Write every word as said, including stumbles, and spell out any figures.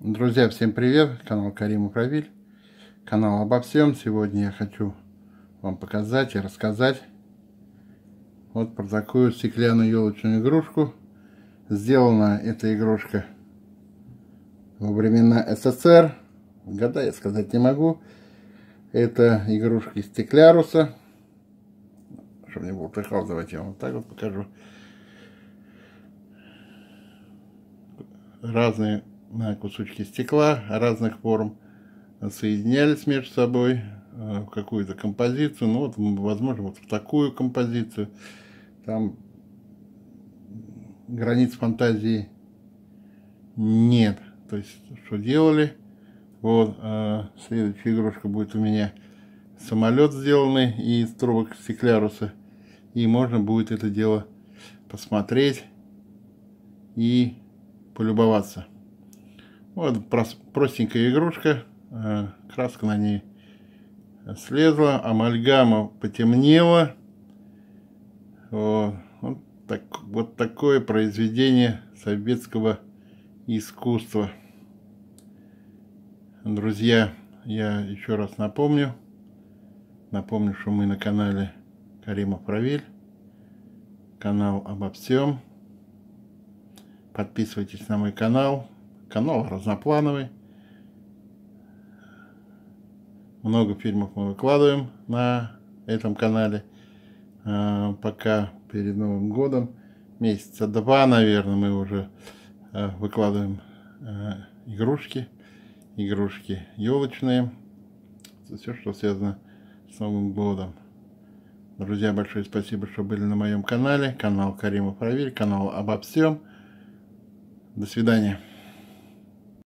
Друзья, всем привет! Канал Каримов Равиль, канал обо всем. Сегодня я хочу вам показать и рассказать вот про такую стеклянную елочную игрушку. Сделана эта игрушка во времена СССР. Года я сказать не могу. Это игрушки Стекляруса. Чтобы не бултыхал, давайте я вам вот так вот покажу. Разные на кусочки стекла разных форм соединялись между собой в какую-то композицию. Ну вот, возможно, вот в такую композицию. Там границ фантазии нет. То есть, что делали. Вот, а следующая игрушка будет у меня самолет, сделанный из трубок Стекляруса. И можно будет это дело посмотреть и полюбоваться. Вот простенькая игрушка, краска на ней слезла, амальгама потемнела. Вот, вот, так, вот такое произведение советского искусства. Друзья, я еще раз напомню, напомню, что мы на канале Каримов Равиль, канал обо всем. Подписывайтесь на мой канал. Канал разноплановый. Много фильмов мы выкладываем на этом канале. А, пока перед Новым годом, месяца два, наверное, мы уже а, выкладываем а, игрушки. Игрушки елочные. Все, что связано с Новым годом. Друзья, большое спасибо, что были на моем канале. Канал Каримов Равиль, канал обо всем. До свидания.